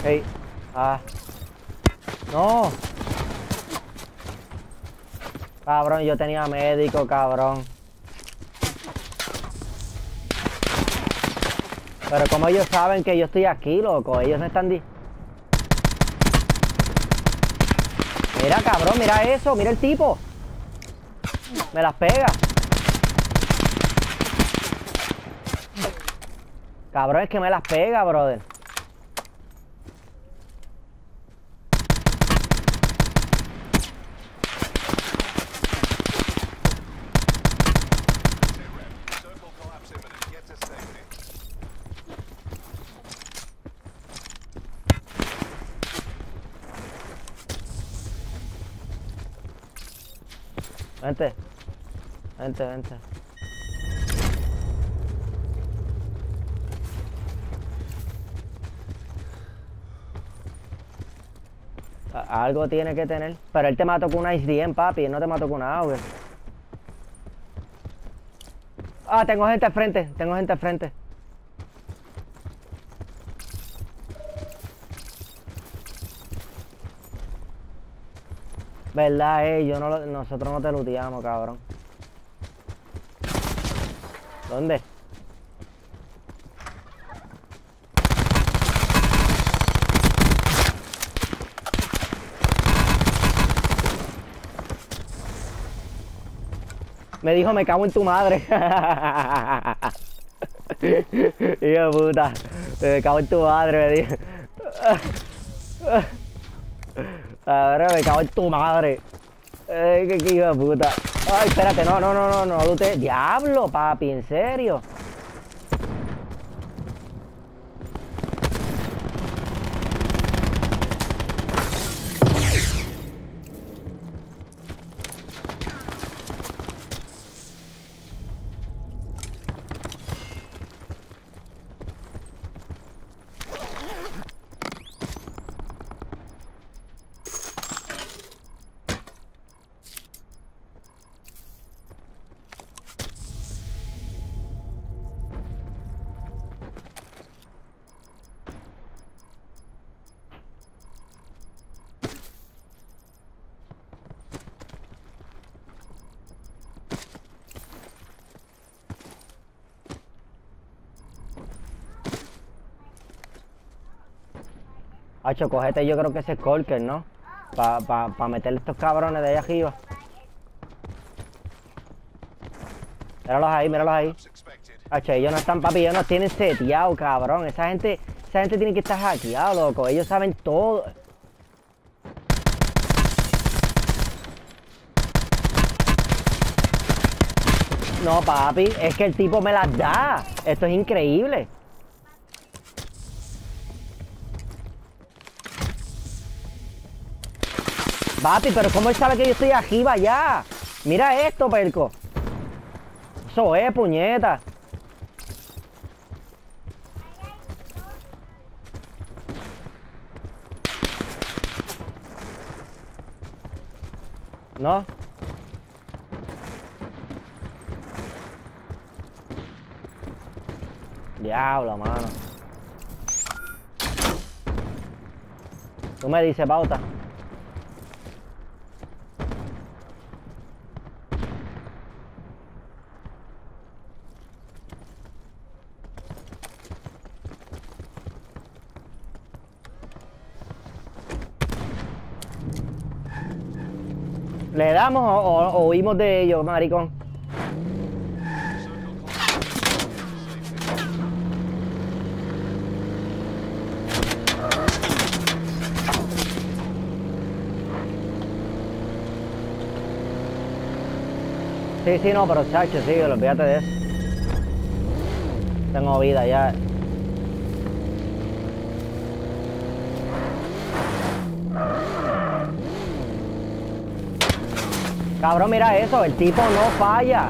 Ey. Ah. No. Cabrón, yo tenía médico, cabrón. Pero como ellos saben que yo estoy aquí, loco, ellos no están... Mira, cabrón, mira eso, mira el tipo. Me las pega. Cabrón, es que me las pega, brother. Vente. Vente, vente. Algo tiene que tener. Pero él te mató con una ICDM, papi. Él no te mató con una AUG. Ah, tengo gente al frente. Tengo gente al frente. Verdad, yo no nosotros no te looteamos, cabrón. ¿Dónde? Me dijo, me cago en tu madre. Hijo de puta. Me cago en tu madre, me dijo. Ahora me cago en tu madre. Qué hijo de puta. Ay, espérate, no, lute. Diablo, papi, ¿en serio? Hacho, cogete, yo creo que ese Skorker, ¿no? Pa meterle estos cabrones de allá arriba. Míralos ahí, míralos ahí. Hacho, ellos no están, papi, ellos nos tienen seteado, cabrón. Esa gente tiene que estar hackeada, loco. Ellos saben todo. No, papi, es que el tipo me las da. Esto es increíble. Papi, pero ¿cómo él sabe que yo estoy arriba ya? Mira esto, perco. Eso es, puñeta. ¿No? Diablo, mano. Tú me dices, pauta. ¿Le damos o huimos de ellos, maricón? Sí, no, pero chacho, sí, olvídate de eso. Tengo vida ya. Cabrón, mira eso, el tipo no falla.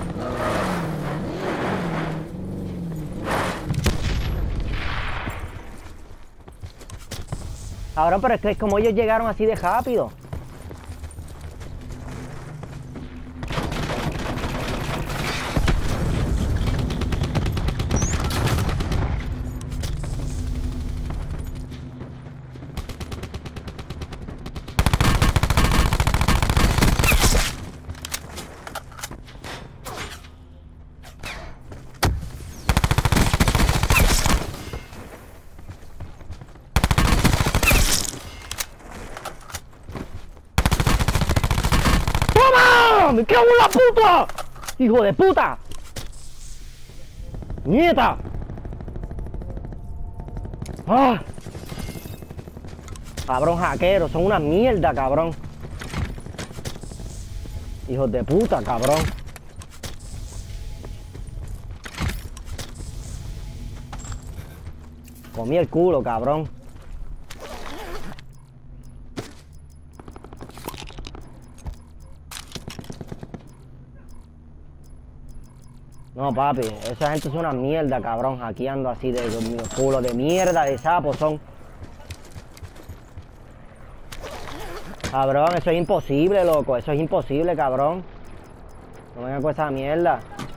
Cabrón, pero es que es como ellos llegaron así de rápido. cago en la puta! ¡Hijo de puta! ¡Nieta! ¡Ah! Cabrón, hackero, son una mierda, cabrón. Hijos de puta, cabrón. Comí el culo, cabrón. No, papi, esa gente es una mierda, cabrón, hackeando así de Dios mío, culo de mierda, de sapos son. Cabrón, eso es imposible, loco, eso es imposible, cabrón. No vengan con esa mierda.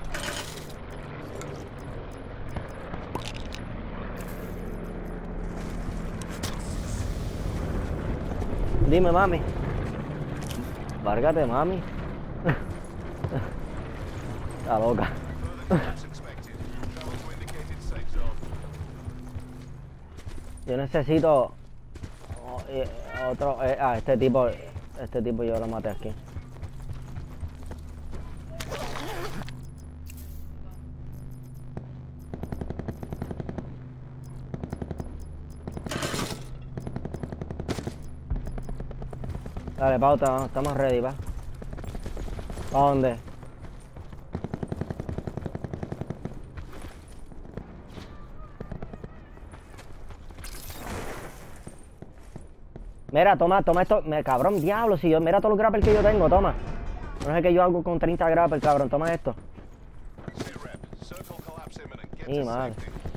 Dime, mami. Várgate, mami. Está loca. Yo necesito otro. Este tipo yo lo maté aquí. Dale, pauta, estamos ready, va. ¿A dónde? Mira, toma esto. Cabrón, diablo, si yo. Mira todos los grapples que yo tengo, toma. No sé que yo hago con 30 grapples, cabrón, toma esto. Y madre.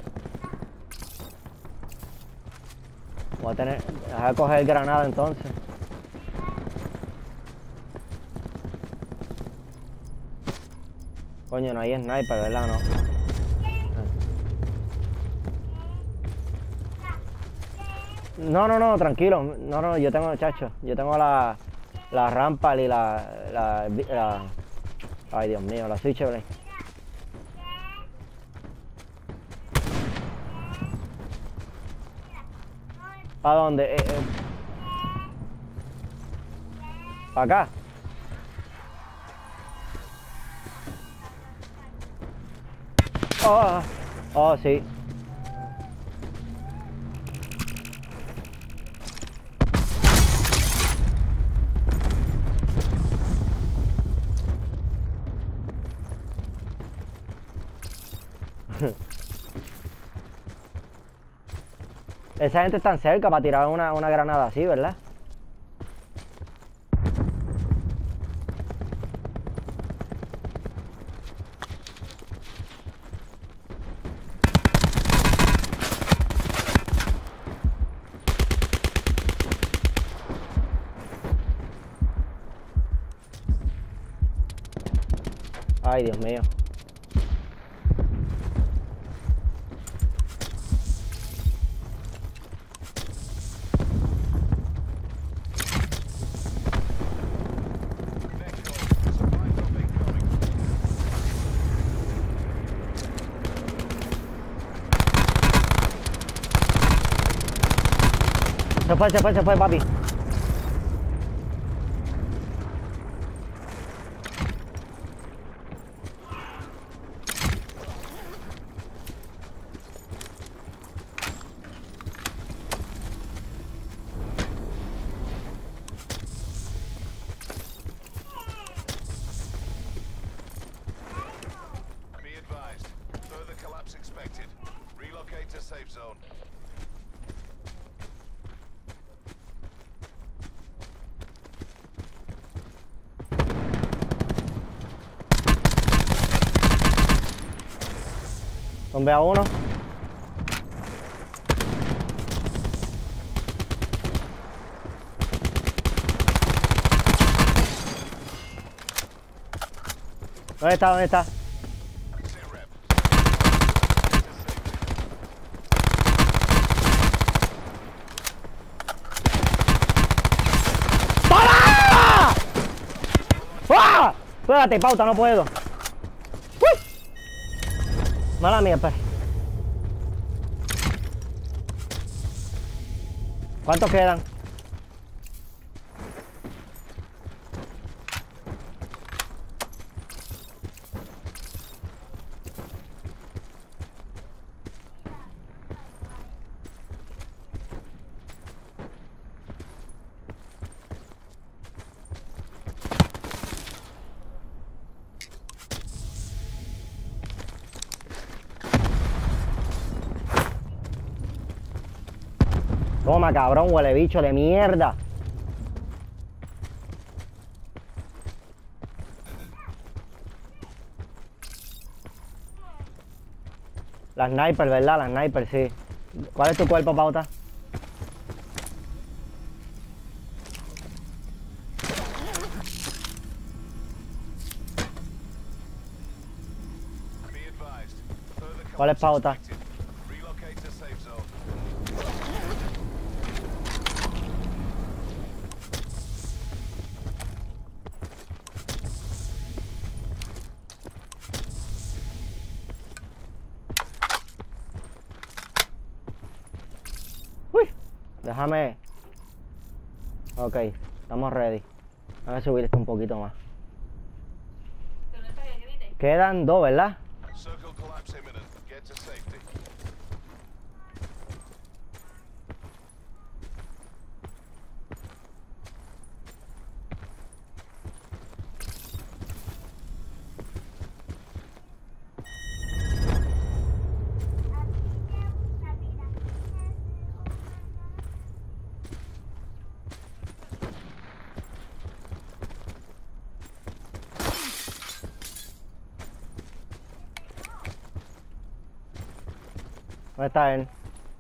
Voy a tener. Deja de coger granada entonces. Coño, no hay sniper, ¿verdad? No, tranquilo. No, yo tengo, chacho. Yo tengo la rampa y ay, Dios mío, la switchblade. ¿Para dónde? ¿Para acá? Oh, sí. Esa gente está cerca para tirar una granada así, ¿verdad? Ay, Dios mío. Se fue, papi. Be advised, further collapse expected. Relocate to safe zone. Tombe a uno. ¿Dónde está? ¿Dónde está? ¡Para! ¡Ah! Espérate, pauta, no puedo. ¡Uy! Mala mía, espera. ¿Cuántos quedan? Toma, cabrón, huele bicho de mierda. La sniper, ¿verdad? La sniper, sí. ¿Cuál es tu cuerpo, Pauta? ¿Cuál es Pauta? Relocate to safe zone. Uy, déjame. Ok, estamos ready. Déjame subir esto un poquito más. Quedan dos, ¿verdad? Circle collapse imminent. Get to safety. ¿Dónde está él?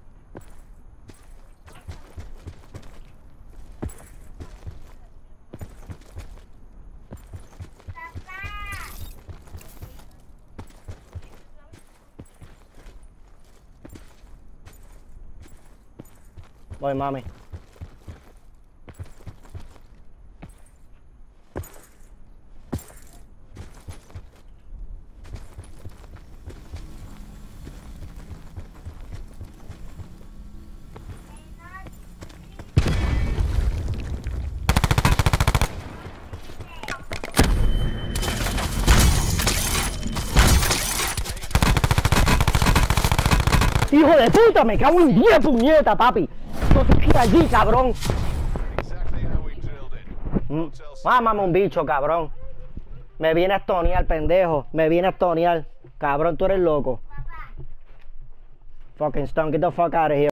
Voy, mami. ¡Hijo de puta! ¡Me cago en 10 puñetas, papi! ¡No te quedas allí, cabrón! Exactly how we drilled it. Mámame un bicho, cabrón. Me viene a estonear, pendejo. Me viene a estonear. Cabrón, tú eres loco. Fucking Stone, get the fuck out of here.